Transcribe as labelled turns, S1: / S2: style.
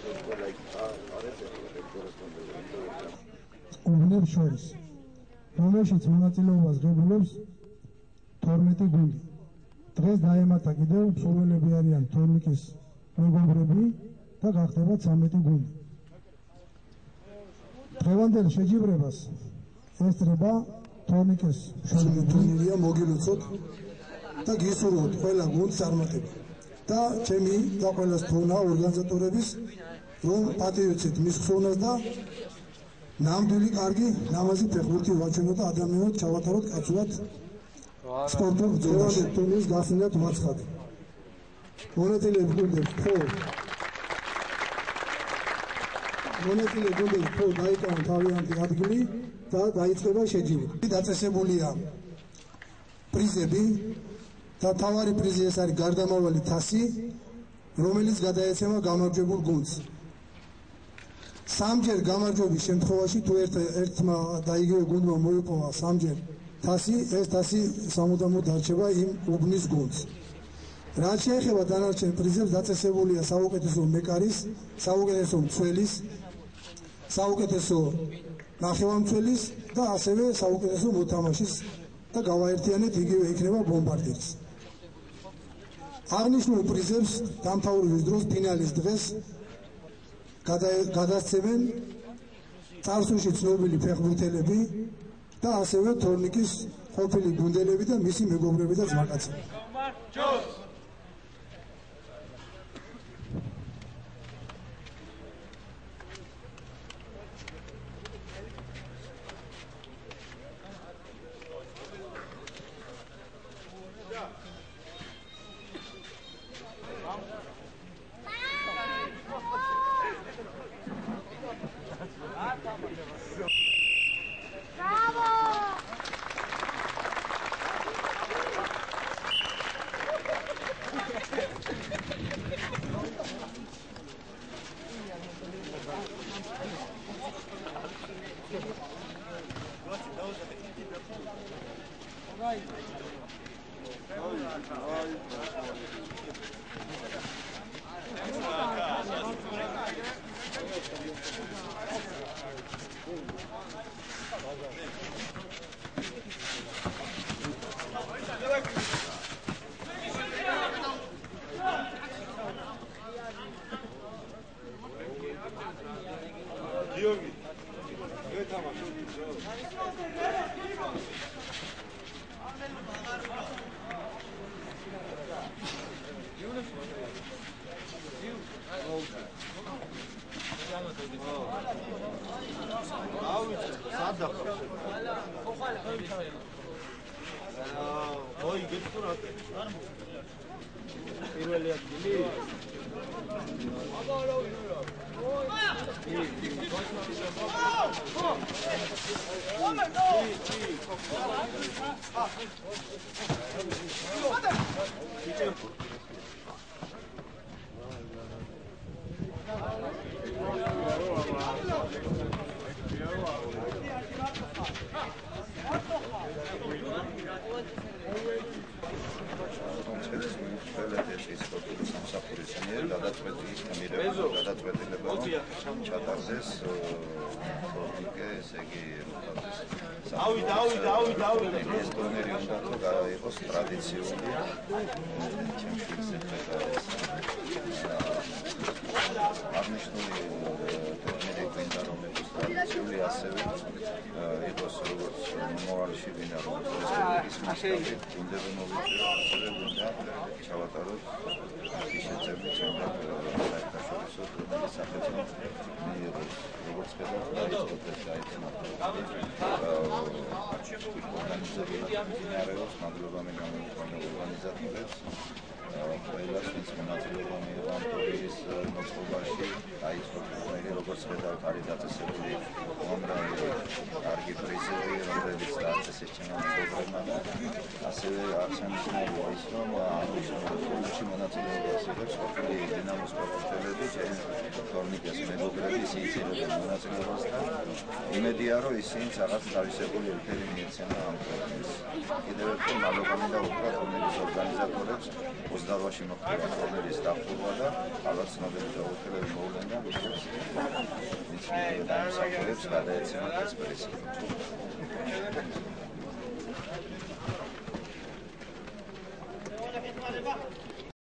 S1: უბნებს შორის, რომელშიც მონაწილეობას ღებულობს 12 გუნდი. დღეს დაემატა კიდევ მსურველები არიან თორნიკის მეგობრები და გახდება 13 გუნდი. დღევანდელ შეჯიბრებას ესწრება თორნიკის ტურნირია, მოგილოცოთ და გისურვოთ ყველა გუნდს წარმატება. და ჩემი და ყველას თხოვნა ორგანიზატორების რომ პატივიცეთ მის ხსოვნას და ნამდვილი კარგი ლამაზი ფეხბურთი ვაჩვენოთ და ადამიანად ჩავატაროთ კაცურად სპორტულ ბრძოლაში. ტურნირის გასვლით მაცხადი. მონაწილეებს გუნდებს ხო დაიკავონ თავიანთი ადგილი და დაიწყება შეჯიბრი. დაწესებულია პრიზები და თავარი პრიზი ეს არის გარდამავალი თასი, რომელიც გადაეცემა გამარჯვებულ გუნდს. სამჯერ გამარჯვების შემთხვევაში თუ ერთმა და იგივე გუნდმა მოიპოვა სამჯერ თასი, ეს თასი სამუდამოდ დარჩება იმ უბნის გუნდს. რაც შეეხება დანარჩენ პრიზებს, დაწესებულია საუკეთესო მეკარის, საუკეთესო მცველის, საუკეთესო ნახევარმცველის და ასევე საუკეთესო მოთამაშის და გავაერთიანეთ იგივე იქნება ბომბარდირის. აღნიშნულ პრიზებს დამთავრების დროს ფინალის დღეს გადასცემენ წარსულში ცნობილი ფეხბურთელები და ასევე თორნიკის ყოფილი გუნდელები და მისი მეგობრები და ძმაკაცები.
S2: ტურნიკეს მეგობრები, ისინი ცდილობენ მონაწილეობასთან. იმედია, რომ ისინი რაღაც თავისებური ელფერი მიეცემა ამ ტურნირს. კიდევ ერთხელ მადლობა მინდა უთხრა ტურნირის ორგანიზატორებს, 28-ში მოხდება ტურნირის დახურვა და ალბათ ცნობილი ფეხბურთელები მოვლენ და ვიღებს გადაეცემათ ეს პრიზი.